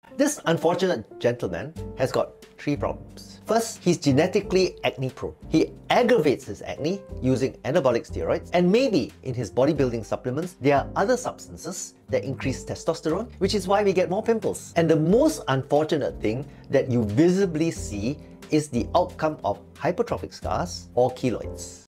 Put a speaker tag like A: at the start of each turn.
A: This unfortunate gentleman has got 3 problems. First, he's genetically acne prone. He aggravates his acne using anabolic steroids, and maybe in his bodybuilding supplements, there are other substances that increase testosterone, which is why we get more pimples. And the most unfortunate thing that you visibly see is the outcome of hypertrophic scars or keloids.